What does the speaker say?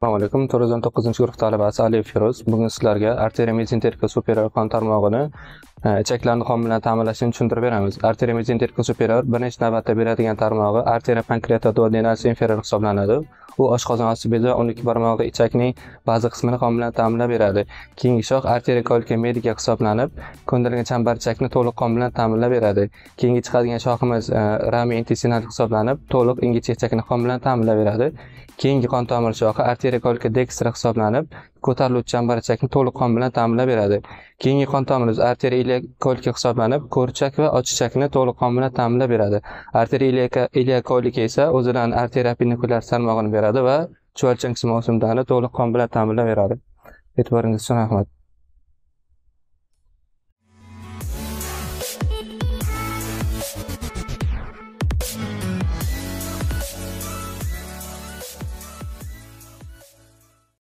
Assalomu alaykum. 409-guruh talabasi Aliyev Feroz. Bugun sizlarga arteriya mezenterika superior qon tarmog'ini ichaklarni qon bilan ta'minlashini tushuntirib beramiz. Arteriya mezenterika superior birinchi navbatda beradigan tarmog'i arteriya pankreata duodenasi inferior hisoblanadi. U oshqozon osti bezi 12 barmog'i ichakning ba'zi qismini qon bilan ta'minlab beradi. Keyingi shox arteriya kolika medica hisoblanib, ko'ndirilgan chambarchakni to'liq qon bilan ta'minlab beradi. Keyingi chiqadigan shoximiz rami intestinal hisoblanib, to'liq ingichka ichakni qon bilan ta'minlab beradi. Keyingi qon tomir shoxi arteriya kolika dextra hisoblanib, ko'tariluvchi chambarchakni to'liq qon bilan ta'minlab beradi. Keyingi qon tomirimiz arteriya iliak kolika hisoblanib, ko'rchak va ochichakni to'liq qon bilan ta'minlab beradi. Arteriya iliak kolika esa o'zidan arteriya appenikulyar tarmog'ini beradi va chuvalchang qismi o'simtani to'liq qon bilan ta'minlab beradi. E'tiboringiz uchun rahmat.